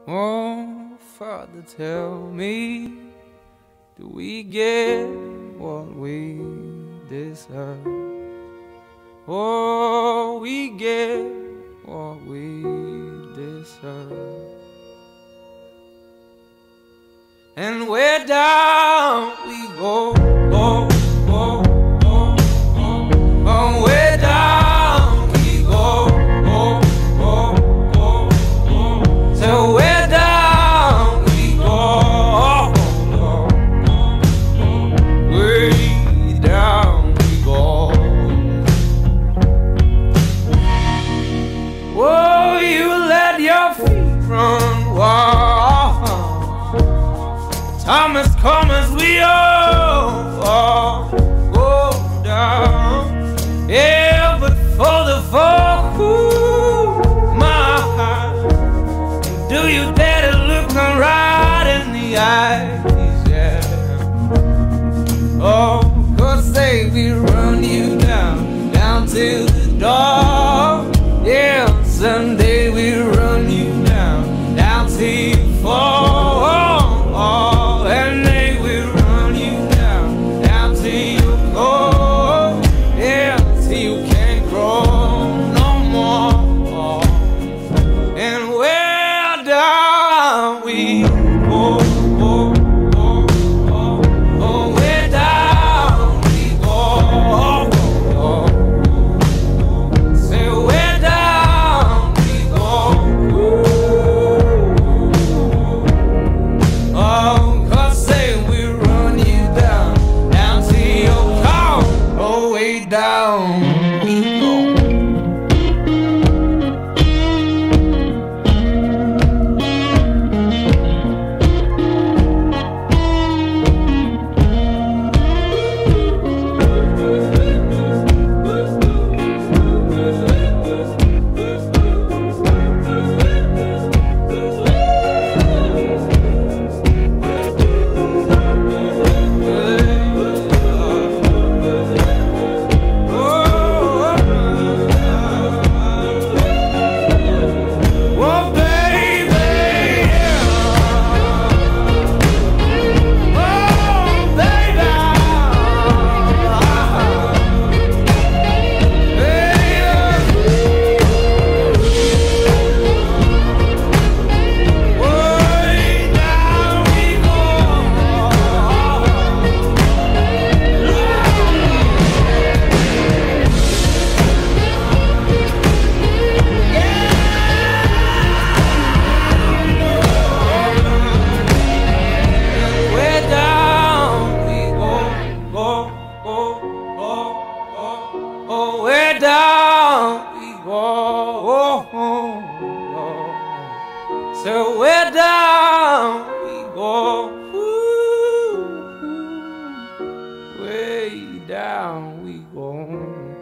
Oh, Father, tell me, do we get what we deserve? Oh, we get what we deserve. And where down we go, oh, oh, oh, oh, oh, where down we go, oh, oh, oh, oh, so where down we go, oh, oh, oh, oh, way down we go. Oh, you let your feet run wild. Time has come as we all go down. Yeah, but for the fall, my heart, do you dare to look me right in the eyes? Yeah. Oh, 'cause they will run you down to the door. Yeah, someday we'll run you down till you fall. And they will run you down till you go. Yeah, till you can't grow no more. And where down we go, oh, oh, oh, oh, where down we go, oh, oh, oh. Say where down we go, ooh, oh. Down we go. Oh, where down we go, oh, oh, oh. So where down we go, ooh, way down we go.